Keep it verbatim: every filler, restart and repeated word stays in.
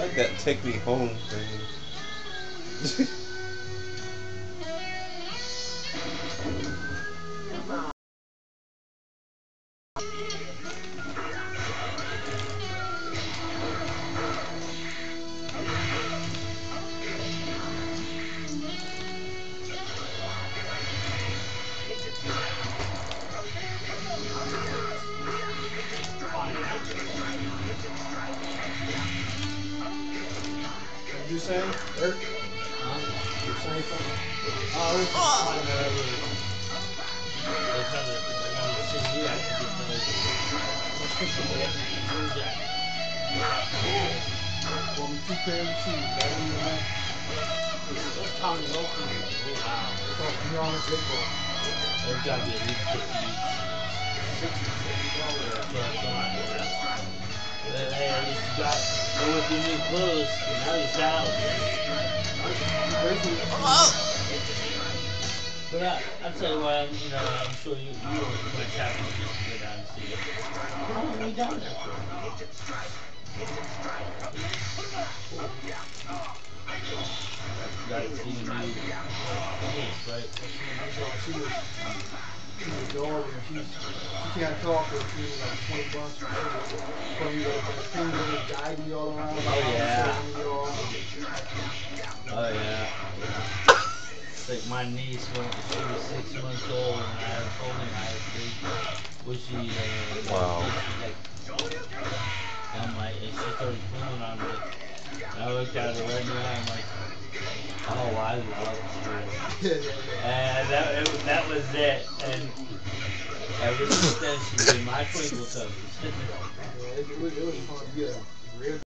like that take me home thing. What you saying? Eric? Huh? You saying something? Oh, there's oh. whatever. There's another, another C D I can get those. What's this one? Where's that? Want me two pairs of shoes, right? Those Tommy's open. Oh, wow. It's all from your honest big ball. There's got to be at least fifty each. sixty, seventy dollars. That's what I thought. But hey, at least you got, go with your new clothes. Now you're salad. Oh! But I, I'll tell you what, you know, I'm sure you, you were much happy just to go down and see it. How long are you down there for? Got to see the new niece, right? She was, she was a dog and she's, she can't talk, but she was like twenty bucks. From you, like, the thing that was guiding you all around. Oh, yeah. You Oh, yeah. Like my niece, when she was six months old, and I told her I was she, uh, wow. She like, I'm like, and she started pulling on me. And I looked at her right now, and I'm like, oh, I love you. And that, it, that was it. And ever since then, she's been my twinkle toes. Yeah, it, it was, it was fun. Yeah.